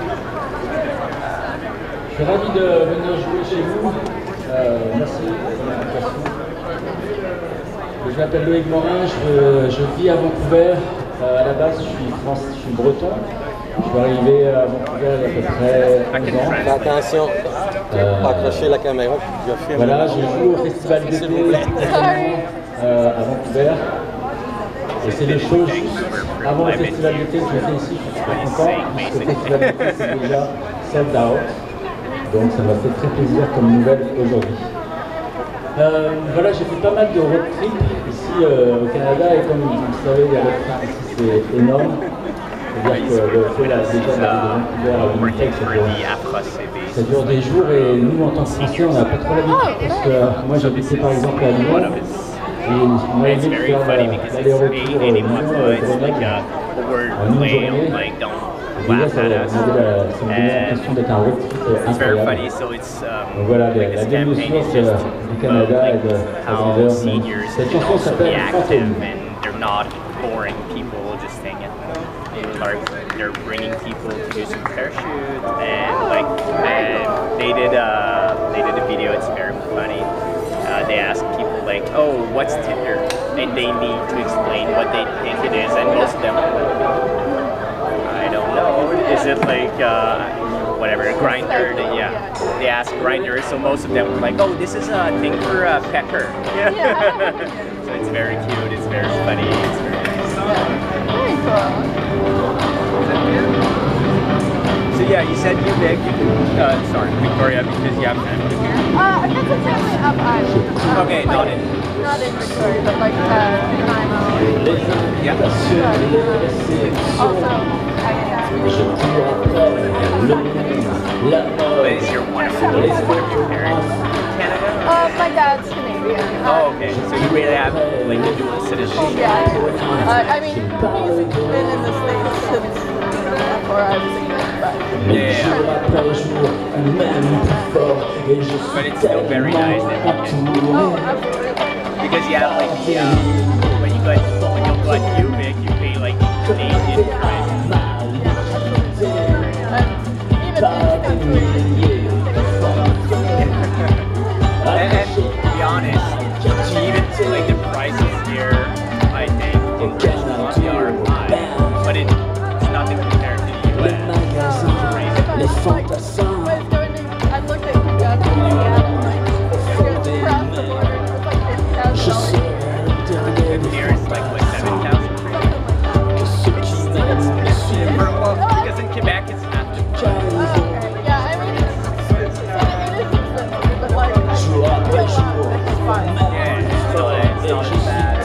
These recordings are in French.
Je suis ravi de venir jouer chez vous. Merci pour l'invitation. Je m'appelle Loïc Morin, je vis à Vancouver. À la base, je suis breton. Je suis arrivé à Vancouver il y a à peu près 11 ans. Attention, pas accrocher la caméra. Voilà, je joue au festival d'été à Vancouver. Et c'est les choses juste avant le festival d'été que je fais ici. Je suis super content, puisque le festival d'été c'est déjà sold out. Donc ça m'a fait très plaisir comme nouvelle aujourd'hui. Voilà, j'ai fait pas mal de road trip ici au Canada et comme vous le savez, les road trips ici c'est énorme. C'est-à-dire que le fait là, déjà de Vancouver à Winnipeg, ça dure des jours et nous en tant que Français on n'a pas trop l'habitude parce que moi j'habitais par exemple à Lyon et moi j'ai dû faire l'aller-retour Lyon-Grenoble en une journée. Déjà, ça me donnait l'impression d'être un road trip incroyable. Donc voilà, la deuxième source du Canada et de la cette chanson s'appelle Fantôme. They're bringing people to do some parachute and they did a video. It's very funny. They ask people like, "Oh, what's Tinder?" and they need to explain what they think it is, and most of them are like, I don't know. Is it like whatever Grindr? Yeah, they ask Grindr, so most of them were like, "Oh, this is a thing for pecker." Yeah. So it's very cute. It's very funny. It's very nice. Very cool. So yeah, you said you're big. Sorry, Victoria, because you have family here. I've got some family up island. Okay, not in Victoria, but like Nanaimo. Yeah. Also, Is one of your parents Canada? My dad's Canadian. Oh, okay. So you really have like the dual citizenship. Yeah. I mean, he's been in the States since before I was a kid, but yeah. But it's still very nice that you can. Oh, absolutely. Because you have like the when you got Ubik, you pay like Canadian prices. And to be honest, even like the prices here, I think in British Columbia are high, but it's nothing compared to the US. I looked at across the border, it was like $50,000. And here it's like what, 7,000? Because in Quebec it's half the price. Yeah, I mean, it is expensive, but like, it's fine. Yeah, it's not as bad.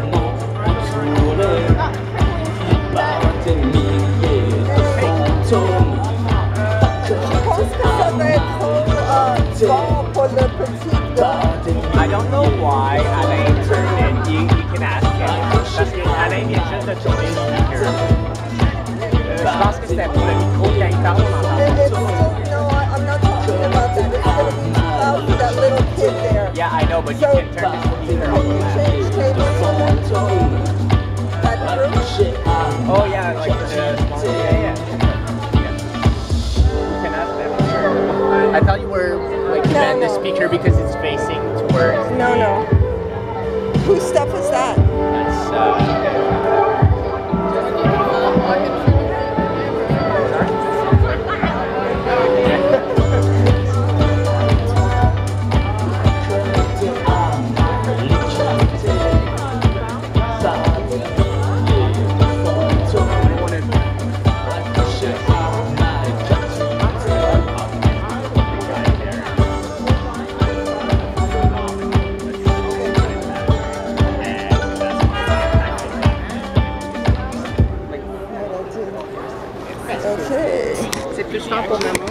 I don't know why Alain turned in. You can ask him. Parce que Alain vient juste de tourner le speaker. Je pense que c'était pour le micro quand il parle, on entend. No, I'm not talking about that. It's going to be loud for that little kid there. Yeah, I know, but you can turn the speaker Can you on. change tables on that room? Oh yeah, like the small. Yeah. You can ask them. I thought you were like bend the speaker because it's facing towards. No. Whose stuff is that? That's C'est plus simple pour maman.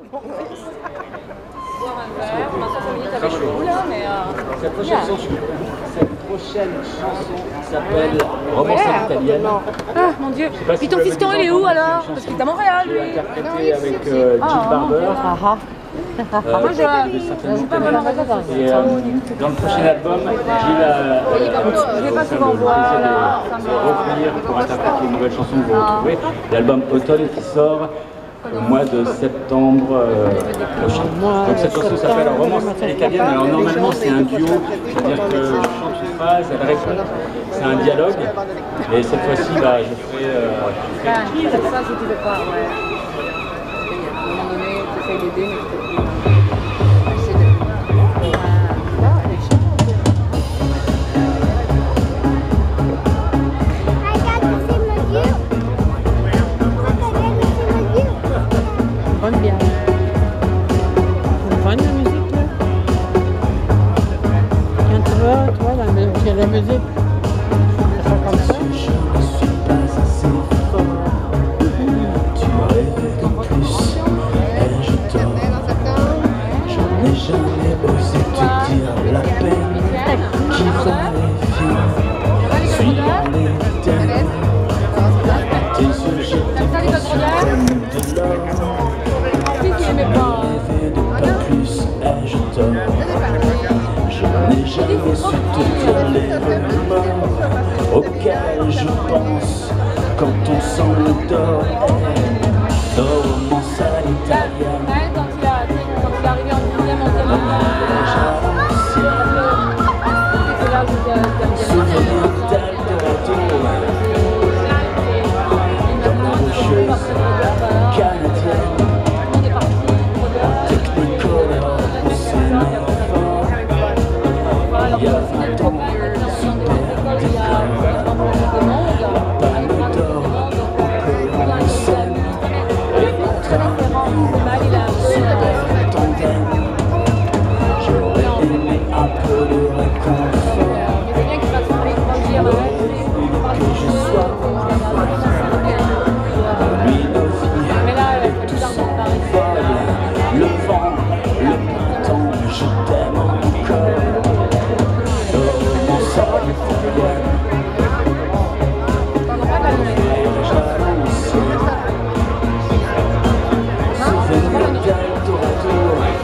Cette prochaine chanson s'appelle Romance italienne. Ah mon dieu. Puis ton fiston il est où alors? Parce qu'il est à Montréal lui. Interprété avec Jill Barber. Moi je joue pas vraiment à ça. Et dans le prochain album, Jill je vais pas souvent voir là. revenir pour interpréter une nouvelle chanson que vous retrouvez. L'album Automne qui sort au mois de septembre prochain. Donc cette chanson s'appelle Romance italienne. Alors normalement c'est un duo, c'est-à-dire que je chante une phrase, elle répond, c'est un dialogue. Et cette fois-ci, bah, je ferai... Ça, si tu veux pas, ouais. À un moment donné, tu essayes d'aider, mais tu peux plus. Bonne bien. C'est fun la musique là. Quand tu vas, toi, la musique, ça fait comme ça. Jamais osé te dire la peine qui fallait vivre. Suivant les thèmes, tes yeux j'étais précieux comme de l'or. Je rêvais de pas plus et je dors. Je n'ai jamais su te dire les moments auxquels je pense quand on s'endort. Romance à l'italienne. Souvenir d'Eldorado dans la rocheuse canadienne. Technicolor, on s'aimait fort. Il y a 20 ans, super décor. Palme d'or, on s'aime. Et train, super tandem. J'aurais aimé un peu de réconfort. Que je sois lui nos vies et tout son vol. Le vent, le printemps, je t'aime encore. Romance à l'italienne. Souvenir d'Eldorado.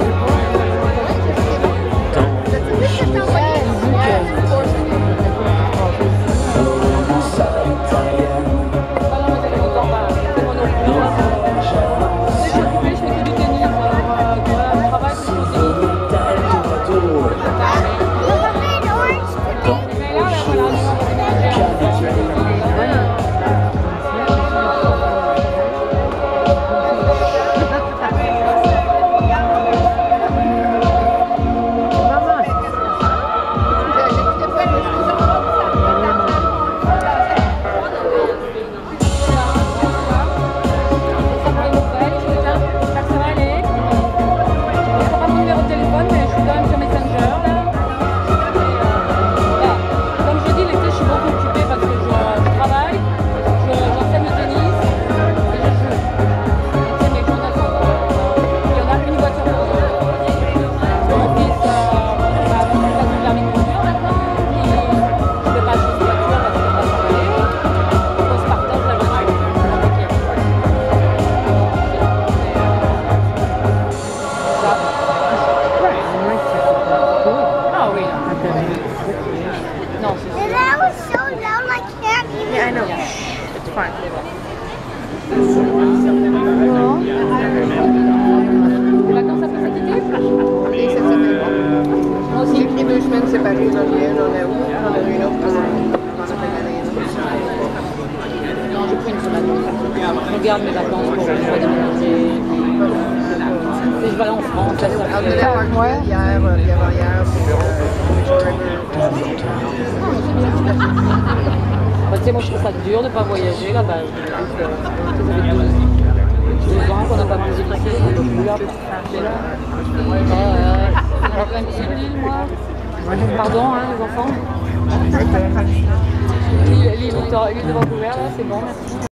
Dans les choses Je garde mes vacances pour déménager. Et je vais aller en France. Ouais. Tu sais, moi je trouve ça dur de ne pas voyager là-bas. Ça fait 2 ans qu'on n'a pas bougé ici, on ne peut plus là. On va plein de petites villes, moi. Pardon, hein, les enfants. L'île de Vancouver, là, c'est bon, merci.